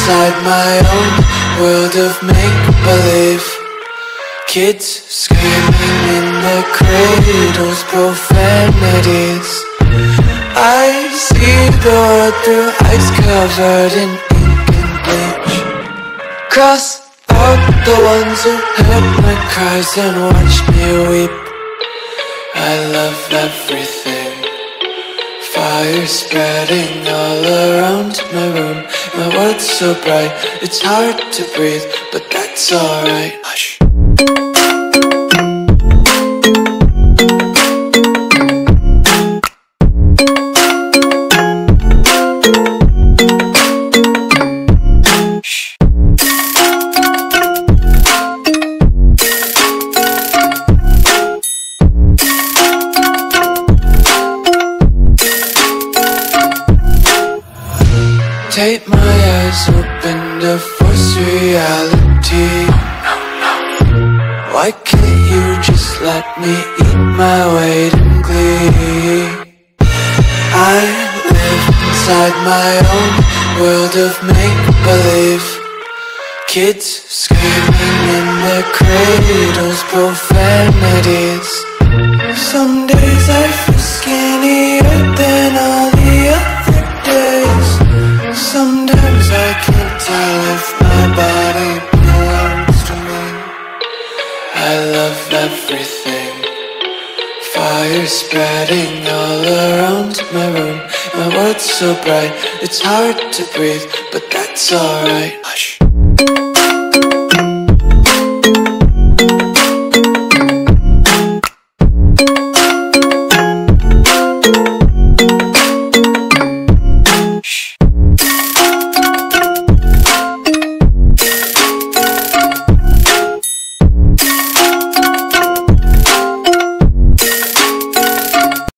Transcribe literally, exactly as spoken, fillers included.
inside my own world of make-believe. Kids screaming in their cradles, profanities. I see the world through ice covered in ink and bleach. Cross out the ones who heard my cries and watched me weep. I love everything. Fire spreading all around my room. My world's so bright, it's hard to breathe, but that's alright. Hush. Take my eyes open to force reality. Why can't you just let me eat my weight in glee? I live inside my own world of make-believe. Kids screaming in their cradles, profanities. Some days I feel skinnier than all the other days. Sometimes I can't tell if my body belongs to me. I love everything. Fire spreading all around my room. My world's so bright, it's hard to breathe, but that's alright.